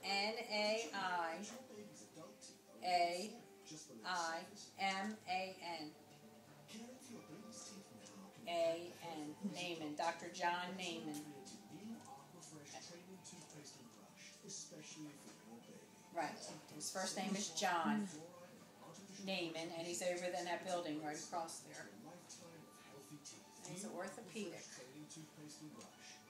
Naiman. A-N. Naiman. Dr. John Naiman. Right. His first name is John Naiman, and he's over in that building right across there. And he's an orthopedic.